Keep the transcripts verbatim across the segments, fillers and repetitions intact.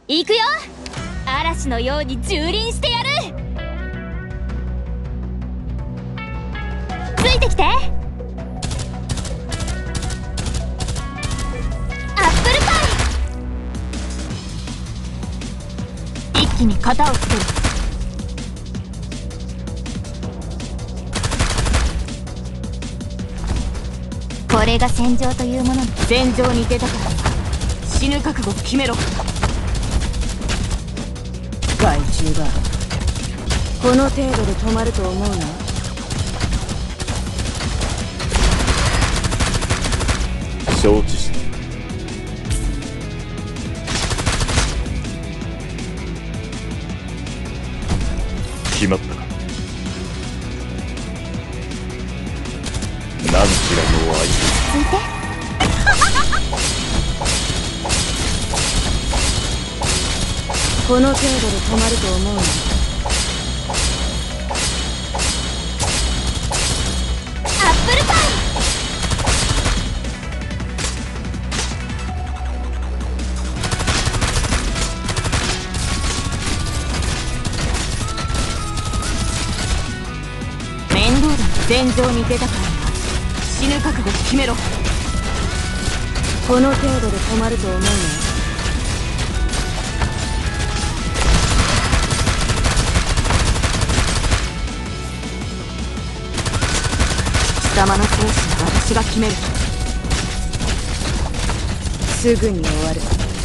行くよ。嵐のように蹂躙してやる。ついてきて。アップルパイ。一気に型をつける。これが戦場というもの。戦場に出たから死ぬ覚悟を決めろ。 害虫がこの程度で止まると思うな。 承知した。決まったか。何ちらの相手。 ついて。 この程度で止まると思うな。 アップルパイ。面倒だ。戦場に出たから死ぬ覚悟を決めろ。 この程度で止まると思うな。 貴様の生死は私が決める。 すぐに終わる。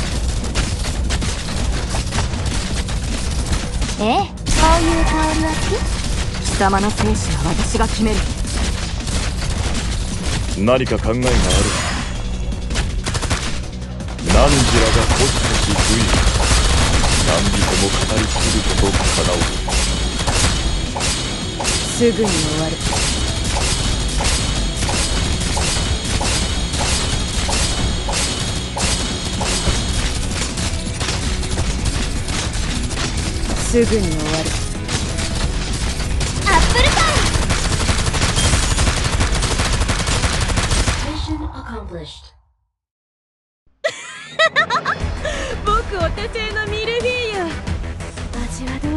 ええ、そういう香りは好き。貴様の生死は私が決める。 何か考えがある。何時らがこしこし吹いて何人も語り継ぐこと叶う。 すぐに終わる。すぐに終わる。 アップルパイ。 僕お手製のミルフィーユ、味はど